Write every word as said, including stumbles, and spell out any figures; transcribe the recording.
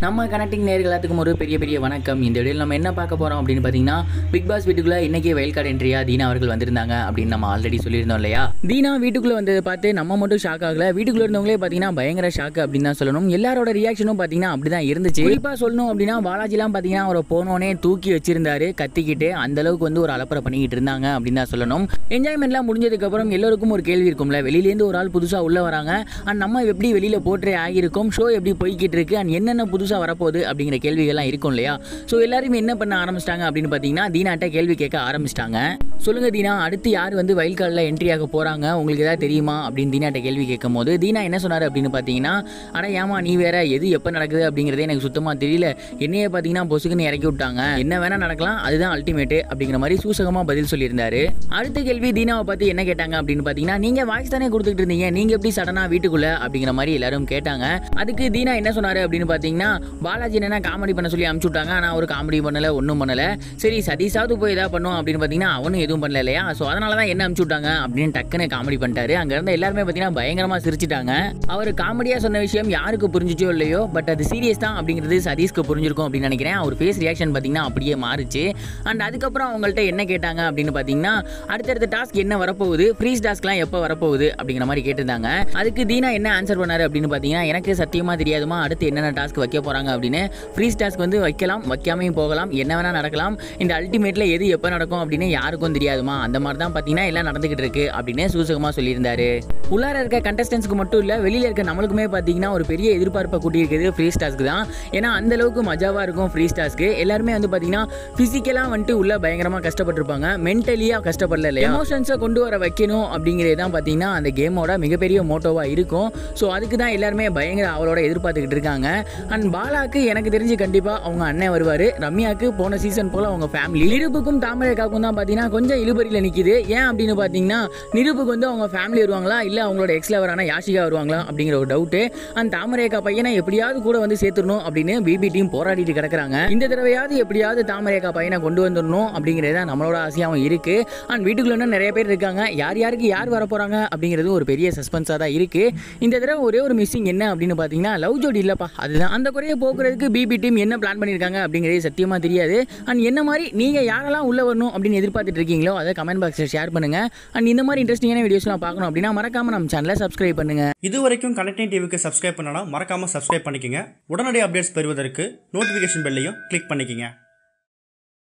நம்ம கனெக்டிங் நேயர்கள் எல்லாத்துக்கும் ஒரு பெரிய பெரிய வணக்கம். இந்த வீடியோவில் நம்ம என்ன பார்க்க போகிறோம் அப்படின்னு பார்த்தீங்கன்னா, பிக் பாஸ் வீட்டுக்குள்ளே இன்றைக்கி வைல்ட் கார்டு என்ட்ரியா தீனா அவர்கள் வந்திருந்தாங்க அப்படின்னு நம்ம ஆல்ரெடி சொல்லியிருந்தோம் இல்லையா. தீனா வீட்டுக்குள்ளே வந்ததை பார்த்து நம்ம மட்டும் ஷாக் ஆகல, வீட்டுக்குள்ளே இருந்தவங்களே பார்த்தீங்கன்னா பயங்கர ஷாக்கு அப்படின்னு தான் சொல்லணும். எல்லாரோட ரியாக்ஷனும் பார்த்தீங்கன்னா அப்படி தான் இருந்துச்சு. குறிப்பாக சொல்லணும் அப்படின்னா பாலாஜிலாம் பார்த்தீங்கன்னா அவரை போனோடனே தூக்கி வச்சிருந்தாரு, கத்திக்கிட்டு அந்த அளவுக்கு வந்து ஒரு அலப்பறை பண்ணிக்கிட்டு இருந்தாங்க அப்படின்னு தான் சொல்லணும். என்ஜாய்மெண்ட்லாம் முடிஞ்சதுக்கப்புறம் எல்லோருக்கும் ஒரு கேள்வி இருக்கும்ல, வெளியிலேருந்து ஒரு ஆள் புதுசாக உள்ளே வராங்க அண்ட் நம்ம எப்படி வெளியில் போற்றே ஆகியிருக்கோம், ஷோ எப்படி போய்கிட்டு இருக்கு அண்ட் என்னென்ன புதுசாக வரப்போகுது அப்படிங்கிற கேள்விகள்லாம் இருக்கும் இல்லையா. ஸோ எல்லாருமே என்ன பண்ண ஆரம்பிச்சிட்டாங்க அப்படின்னு பார்த்தீங்கன்னா, தீனாட்ட கேள்வி கேட்க ஆரம்பிச்சிட்டாங்க. சொல்லுங்க தீனா, அடுத்து யார் வந்து வைல்ட் கார்டில் என்ட்ரி ஆக போகிறாங்க, உங்களுக்கு ஏதாவது தெரியுமா அப்படின்னு தீனாட்ட கேள்வி கேட்கும் போது தீனா என்ன சொன்னார் அப்படின்னு பார்த்தீங்கன்னா, அட ஏமா நீ வேற, எது எப்போ நடக்குது அப்படிங்கிறதே எனக்கு சுத்தமாக தெரியல, என்னையே பார்த்தீங்கன்னா பொசுக்குன்னு இறக்கி விட்டாங்க, என்ன வேணா நடக்கலாம், அதுதான் அல்டிமேட்டு அப்படிங்கிற மாதிரி சூசகமாக பதில் சொல்லியிருந்தாரு. அடுத்த கேள்வி தீனாவை பார்த்து என்ன கேட்டாங்க அப்படின்னு பார்த்தீங்கன்னா, நீங்கள் வாய்ஸ் தானே கொடுத்துட்டு இருந்தீங்க, நீங்கள் எப்படி சடனாக வீட்டுக்குள்ளே அப்படிங்கிற மாதிரி எல்லாரும் கேட்டாங்க. அதுக்கு தீனா என்ன சொன்னார் அப்படின்னு பார்த்தீங்கன்னா, பாலாஜி என்ன காமெடி பண்ண சொல்லி அனுப்பிச்சு விட்டாங்க, ஆனால் அவர் காமெடி பண்ணலை, ஒன்றும் பண்ணலை, சரி சதீஷாவது போய் எதாவது பண்ணுவோம் அப்படின்னு பார்த்தீங்கன்னா அவனும் எதுவும் பண்ணல இல்லையா, ஸோ அதனால தான் என்ன அனுப்பிச்சு விட்டாங்க அப்படின்னு டக்குன்னு காமெடி பண்ணிட்டாரு. அங்கே இருந்த எல்லாருமே பார்த்தீங்கன்னா பயங்கரமாக சிரிச்சிட்டாங்க. அவர் காமெடியாக சொன்ன விஷயம் யாருக்கு புரிஞ்சிச்சோ இல்லையோ, பட் அது சீரியஸ் தான் அப்படிங்கிறது சதீஷ்க்கு புரிஞ்சிருக்கும் அப்படின்னு நினைக்கிறேன். அவர் ஃபேஸ் ரியாக்ஷன் பார்த்தீங்கன்னா அப்படியே மாறிச்சு. அண்ட் அதுக்கப்புறம் அவங்கள்ட்ட என்ன கேட்டாங்க அப்படின்னு பார்த்தீங்கன்னா, அடுத்தடுத்த டாஸ்க் என்ன வரப்போகுது, ஃப்ரீஸ் டாஸ்க்லாம் எப்போ வரப்போகுது அப்படிங்கிற மாதிரி கேட்டிருந்தாங்க. அதுக்கு தீனா என்ன ஆன்சர் பண்ணாரு அப்படின்னு பார்த்தீங்கன்னா, எனக்கு சத்தியமாக தெரியாதுமா அடுத்து என்னென்ன டாஸ்க் வைக்க போகிறாங்க அப்படின்னு. ஃப்ரீஸ் டாஸ்க் வந்து வைக்கலாம், வைக்காமையும் போகலாம், என்ன வேணால் நடக்கலாம், இந்த அல்டிமேட்டில் எது எப்போ நடக்கும் அப்படின்னு யாருக்கும் தெரியாதுமா, அந்த மாதிரி தான் பார்த்தீங்கன்னா எல்லாம் நடந்துகிட்டு இருக்கு அப்படின்னு சூசகமாக சொல்லியிருந்தாரு. உள்ளார இருக்க கண்டஸ்டன்ஸ்க்கு மட்டும் இல்லை, வெளியில் இருக்க நம்மளுக்குமே பார்த்தீங்கன்னா ஒரு பெரிய எதிர்பார்ப்பை கூட்டியிருக்கிறது ஃப்ரீஸ் டாஸ்க் தான். ஏன்னா அந்த அளவுக்கு மஜாவாக இருக்கும் ஃப்ரீஸ் டாஸ்க்கு. எல்லாருமே வந்து பார்த்தீங்கன்னா ஃபிசிக்கலாக வந்துட்டு உள்ள பயங்கரமாக கஷ்டப்பட்டிருப்பாங்க, மென்டலியாக கஷ்டப்படல இல்லையா. எமோஷன்ஸை கொண்டு வர வைக்கணும் அப்படிங்கிறது தான் பார்த்தீங்கன்னா அந்த கேமோட மிகப்பெரிய மோட்டோவாக இருக்கும். ஸோ அதுக்கு தான் எல்லாருமே பயங்கர அவளோட எதிர்பார்த்துக்கிட்டு இருக்காங்க. அண்ட் பாலாக்கு எனக்கு தெரிஞ்சு கண்டிப்பாக அவங்க அண்ணன் வருவார், ரம்யாவுக்கு போன சீசன் போல் அவங்க ஃபேமிலி, நிரூப்புக்கும் தாமரைக்காவுக்கும் தான் பார்த்தீங்கன்னா கொஞ்சம் இழுபறியில் நிற்கிது. ஏன் அப்படின்னு பார்த்தீங்கன்னா, நிரூப்புக்கு வந்து அவங்க ஃபேமிலி வருவாங்களா இல்லை அவங்களோட எக்ஸ் லவரான யாஷிகா வருவாங்களா அப்படிங்கிற ஒரு டவுட்டு. அண்ட் தாமரைக்கா பையனை எப்படியாவது கூட வந்து சேர்த்துடணும் அப்படின்னு பிபி டீம் போராடிட்டு கிடக்குறாங்க. இந்த தடவையாவது எப்படியாவது தாமரைக்கா பையனை கொண்டு வந்துடணும் அப்படிங்கிறது தான் நம்மளோட ஆசையாகவும் இருக்கு. அண்ட் வீட்டுக்குள்ள இன்னும் நிறைய பேர் இருக்காங்க, யார் யாருக்கு யார் வர போறாங்க அப்படிங்கிறது ஒரு பெரிய சஸ்பென்ஸாக தான் இருக்கு. இந்த தடவை ஒரே ஒரு மிஸ்ஸிங் என்ன அப்படின்னு பார்த்தீங்கன்னா, லவ் ஜோடி இல்லப்பா, அதுதான். அந்த குறையை போக்குறதுக்கு பிபி டீம் என்ன பிளான் பண்ணியிருக்காங்க அப்படிங்கிறது சத்தியமாக தெரியாது. அண்ட் என்ன மாதிரி நீங்கள் யாரெல்லாம் உள்ளே வரணும் அப்படின்னு எதிர்பார்த்துட்டு இருக்கீங்களோ அதை கமெண்ட் பாக்ஸில் ஷேர் பண்ணுங்க. அண்ட் இந்த மாதிரி இன்ட்ரெஸ்டிங்கான வீடியோஸ்லாம் பார்க்கணும் அப்படின்னா மறக்காம நம்ம சேனலை சப்ஸ்கிரைப் பண்ணுங்க. இது வரைக்கும் கனெக்டிங் டிவிக்கு சப்ஸ்கிரைப் பண்ணனா மறக்காம சப்ஸ்கிரைப் பண்ணிக்கங்க. உடனடி அப்டேட்ஸ் பெறுவதற்கு நோட்டிஃபிகேஷன் பெல்லையும் கிளிக் பண்ணிக்கங்க.